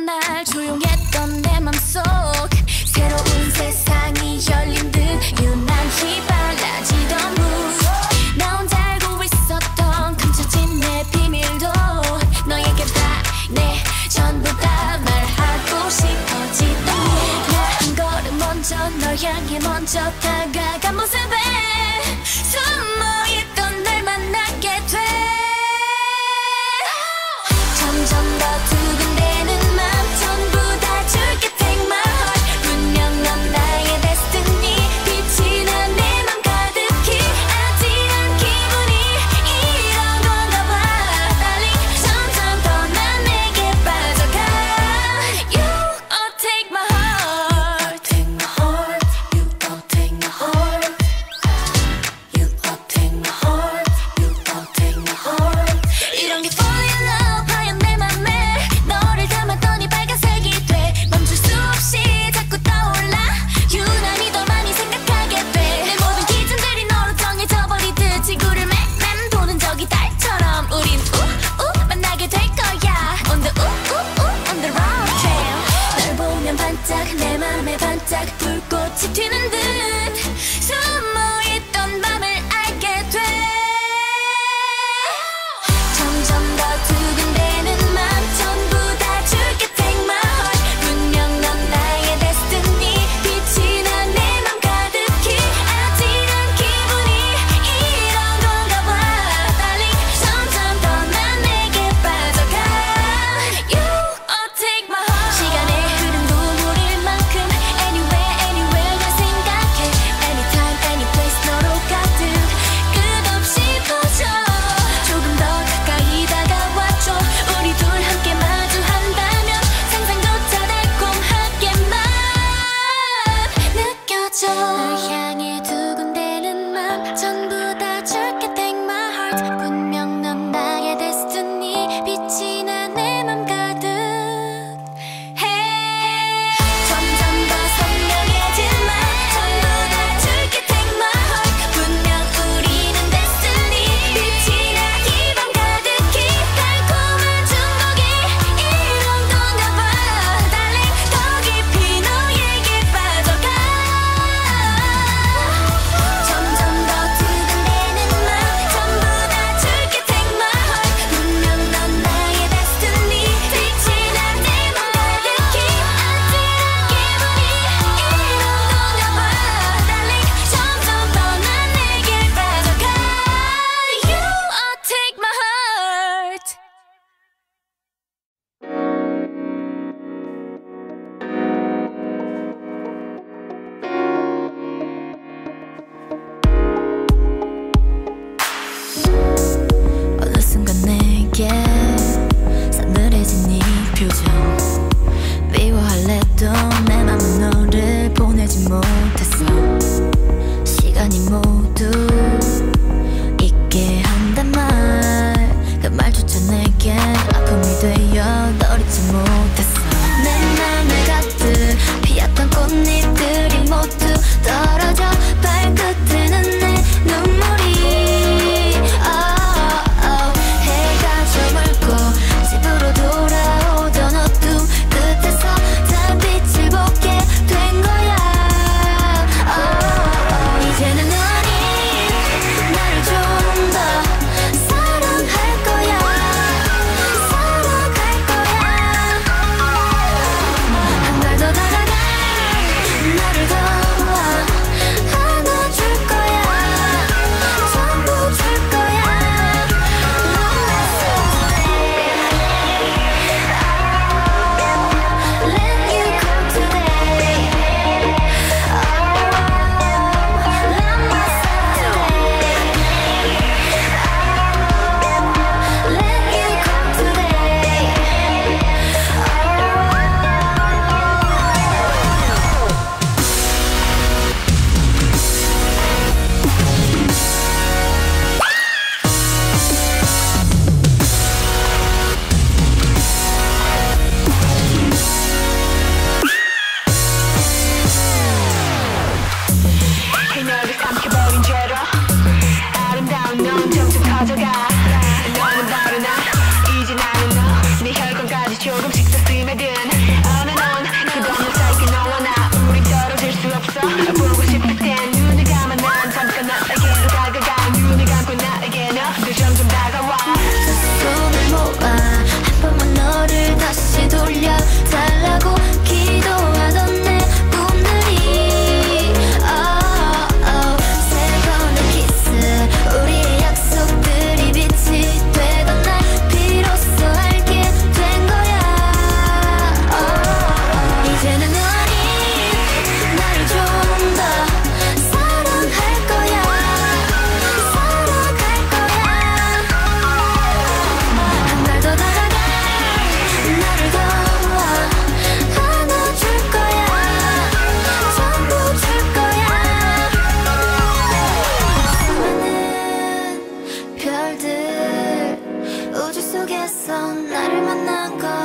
날 조용했던 내 맘속 새로운 세상이 열린 듯 유난히 빨라지던 mood 나 혼자 알고 있었던 감춰진 내 비밀도 너에게 다 내 전부 다 말하고 싶어지던 나 한 걸음 먼저 널 향해 먼저 다가간 모습에 숨어있던 날 만나게 돼 점점 더 두근대는 맘 전부 다 줄게 take my heart 분명 넌 나의 destiny 빛이 난 내 맘 가득히 아찔한 기분이 이런 건가 봐 darling 점점 더 난 내게 빠져가 You all take my heart take my heart You all take my heart You all take my heart You all take my heart 이런 게 fall in love 하얀 내 맘에 너를 담았더니 빨간색이 돼 멈출 수 없이 자꾸 떠올라 유난히 더 많이 생각하게 돼 내 모든 기준들이 너로 정해져 버리듯 지구를 맴 도는 저기 달처럼 우린 만나게 될 거야 On the on the wrong trail 널 보면 반짝 내 맘에 반짝 불꽃이 튀는 듯 숨어있던 맘을 알게 돼 점점 더 두근대는 맘 전부 다 줄게 take my heart 분명 넌 나의 destiny 빛이 난 내 맘 가득히 아찔한 기분이 이런 건가 봐 darling 점점 더 난 내게 빠져가 You all take my heart 시간의 흐름 눈물일 만큼 anywhere anywhere 널 생각해 anytime any place 너로 가득 끝없이 퍼져 조금 더 가까이 다가와줘 우리 둘 함께 마주한다면 상상조차 달콤하게만 느껴져 널 향해 두근대는 맘 전부 다 줄게 take my heart 분명 넌 나의 destiny 빛이 난 내 맘 가득 해 점점 더 선명해진 맘 전부 다 줄게 take my heart 분명 우리는 destiny 빛이 나 이 밤 가득히 달콤한 중독이 이런 건가 봐 darling 더 깊이 너에게 빠져가 점점 더 두근대는 맘 전부 다 줄게 take my heart 분명 넌 나의 destiny 빛이 난 내 맘 가득히 아찔한 기분이 이런 건가 봐 darling 점점 더 난 내게 빠져가 You all take my heart 어느 순간 내게 싸늘해진 네 표정 미워할래도 내 맘은 너를 보내지 못했어 시간이 모두 잊게 한단 말 그 말조차 내게 아픔이 되어 널 잊지 못했어 내 맘에 가득 피었던 꽃잎들이 모두 떨어져 발끝에는 내 눈물이 해가 저물고 집으로 돌아오던 어두 나를 만난 건